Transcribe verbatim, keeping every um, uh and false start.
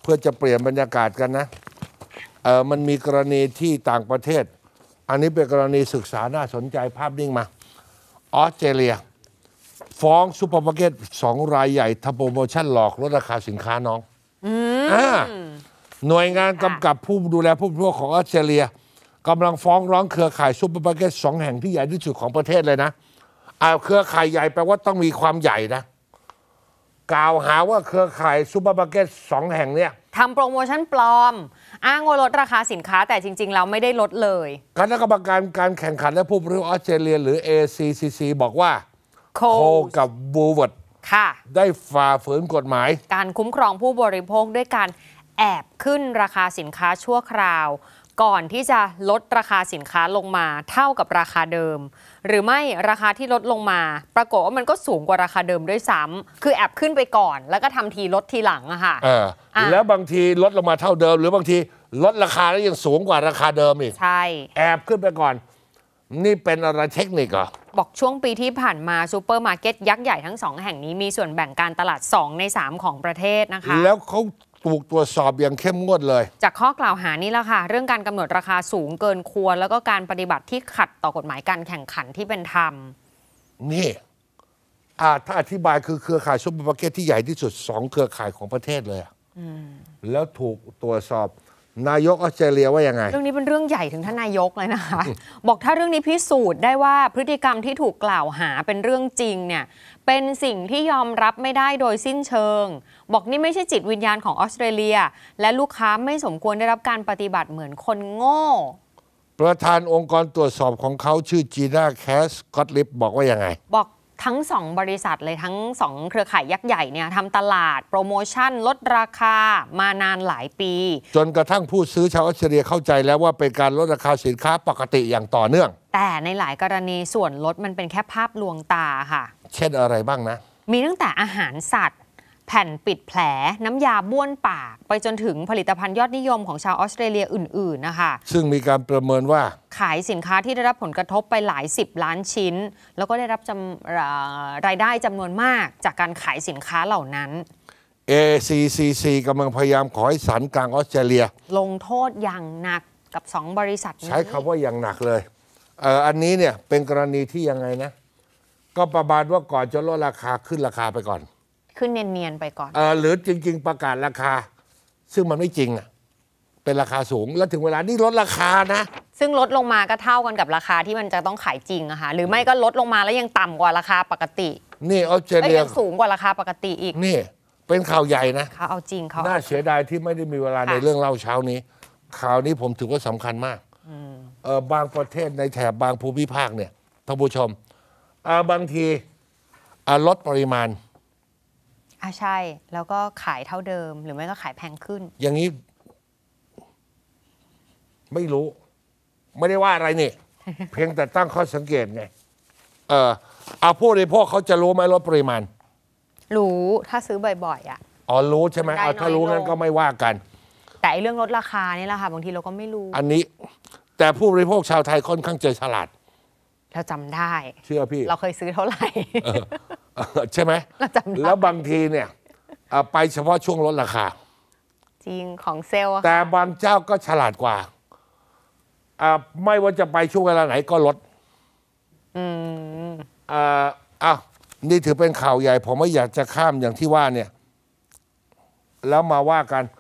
พื่อจะเปลี่ยนบรรยากาศกันนะเออมันมีกรณีที่ต่างประเทศอันนี้เป็นกรณีศึกษาน่าสนใจภาพนิ่งมาออสเตรเลียฟ้องซูเปอร์มาร์เก็ตสองรายใหญ่ทำโปรโมชั่นหลอกลดราคาสินค้าน้องอ่าหน่วยงานกำกับผู้ดูแลผู้บริโภคของออสเตรเลียกำลังฟ้องร้องเครือข่ายซูเปอร์มาร์เก็ตสองแห่งที่ใหญ่ที่สุดของประเทศเลยนะเอาเครือข่ายใหญ่แปลว่าต้องมีความใหญ่นะกล่าวหาว่าเครือข่ายซูเปอร์มาร์เก็ตสองแห่งเนี้ยทำโปรโมชั่นปลอมอ้างว่าลดราคาสินค้าแต่จริงๆเราไม่ได้ลดเลยคณะกรรมการการแข่งขันและผู้บริโภคออสเตรเลียหรือ เอ ซี ซี ซี บอกว่าโคกับบูเวิร์ดได้ฝ่าฝืนกฎหมายการคุ้มครองผู้บริโภคด้วยการแอบขึ้นราคาสินค้าชั่วคราวก่อนที่จะลดราคาสินค้าลงมาเท่ากับราคาเดิมหรือไม่ราคาที่ลดลงมาปรากฏว่ามันก็สูงกว่าราคาเดิมด้วยซ้ำคือแอบขึ้นไปก่อนแล้วก็ทำทีลดทีหลังอะค่ะเออแล้วบางทีลดลงมาเท่าเดิมหรือบางทีลดราคาแล้วยังสูงกว่าราคาเดิมอีกใช่แอบขึ้นไปก่อนนี่เป็นอะไรเทคนิคเหรอบอกช่วงปีที่ผ่านมาซูเปอร์มาร์เก็ตยักษ์ใหญ่ทั้งสองแห่งนี้มีส่วนแบ่งการตลาดสองในสามของประเทศนะคะแล้วเขาถูกตรวจสอบอย่างเข้มงวดเลยจากข้อกล่าวหานี่แหละค่ะเรื่องการกำหนดราคาสูงเกินควรแล้วก็การปฏิบัติที่ขัดต่อกฎหมายการแข่งขันที่เป็นธรรมนี่อ่าถ้าอธิบายคือเครือข่ายซูเปอร์มาร์เก็ตที่ใหญ่ที่สุดสองเครือข่ายของประเทศเลยแล้วถูกตรวจสอบนายกออสเตรเลียว่ายังไงเรื่องนี้เป็นเรื่องใหญ่ถึงท่านนายกเลยนะคะ บอกถ้าเรื่องนี้พิสูจน์ได้ว่าพฤติกรรมที่ถูกกล่าวหาเป็นเรื่องจริงเนี่ยเป็นสิ่งที่ยอมรับไม่ได้โดยสิ้นเชิงบอกนี่ไม่ใช่จิตวิญญาณของออสเตรเลียและลูกค้าไม่สมควรได้รับการปฏิบัติเหมือนคนโง่ประธานองค์กรตรวจสอบของเขาชื่อจีน่าแคสกอตลิฟบอกว่ายังไงบอกทั้งสองบริษัทเลยทั้งสองเครือข่ายยักษ์ใหญ่เนี่ยทำตลาดโปรโมชั่นลดราคามานานหลายปีจนกระทั่งผู้ซื้อชาวออสเตรเลียเข้าใจแล้วว่าเป็นการลดราคาสินค้าปกติอย่างต่อเนื่องแต่ในหลายกรณีส่วนลดมันเป็นแค่ภาพลวงตาค่ะเช่นอะไรบ้างนะมีตั้งแต่อาหารสัตว์แผ่นปิดแผลน้ำยาบ้วนปากไปจนถึงผลิตภัณฑ์ยอดนิยมของชาวออสเตรเลียอื่นๆนะคะซึ่งมีการประเมินว่าขายสินค้าที่ได้รับผลกระทบไปหลายสิบล้านชิ้นแล้วก็ได้รับจำรายได้จำนวนมากจากการขายสินค้าเหล่านั้นเอ ซี ซี ซี กำลังพยายามขอให้ศาลกลางออสเตรเลียลงโทษอย่างหนักกับสองบริษัทนี้ใช้คำว่าอย่างหนักเลยเอ่ออันนี้เนี่ยเป็นกรณีที่ยังไงนะก็ประมาณว่าก่อนจะลดราคาขึ้นราคาไปก่อนขึ้นเนียนๆไปก่อนเออหรือจริงๆประกาศราคาซึ่งมันไม่จริงอ่ะเป็นราคาสูงแล้วถึงเวลานี่ลดราคานะซึ่งลดลงมาก็เท่ากันกับราคาที่มันจะต้องขายจริงอะค่ะหรือไม่ก็ลดลงมาแล้วยังต่ำกว่าราคาปกตินี่ออสเตรเลียยังสูงกว่าราคาปกติอีกนี่เป็นข่าวใหญ่นะเขาเอาจริงเขาน่าเสียดายที่ไม่ได้มีเวลาในเรื่องเล่าเช้านี้ข่าวนี้ผมถือว่าสำคัญมากเออบางประเทศในแถบบางภูมิภาคเนี่ยท่านผู้ชมเออบางทีลดปริมาณอ่ะใช่แล้วก็ขายเท่าเดิมหรือไม่ก็ขายแพงขึ้นอย่างนี้ไม่รู้ไม่ได้ว่าอะไรนี่ เพียงแต่ตั้งข้อสังเกตไงเออเอาผู้บริโภคเขาจะรู้ไหมลดปริมาณรู้ถ้าซื้อบ่อยๆอ่ะอ๋อรู้ใช่ไหมเอาถ้ารู้งั้นก็ไม่ว่ากันแต่เรื่องลดราคานี่แหละค่ะบางทีเราก็ไม่รู้อันนี้แต่ผู้บริโภคชาวไทยค่อนข้างจะฉลาดเราจำได้เชื่อพี่เราเคยซื้อเท่าไหร่ใช่ไหมเราจำได้แล้วบางทีเนี่ยไปเฉพาะช่วงลดราคาจริงของเซลล์แต่บางเจ้าก็ฉลาดกว่าไม่ว่าจะไปช่วงเวลาไหนก็ลดอืมอ่าอ้าวนี่ถือเป็นข่าวใหญ่ผมไม่อยากจะข้ามอย่างที่ว่าเนี่ยแล้วมาว่ากัน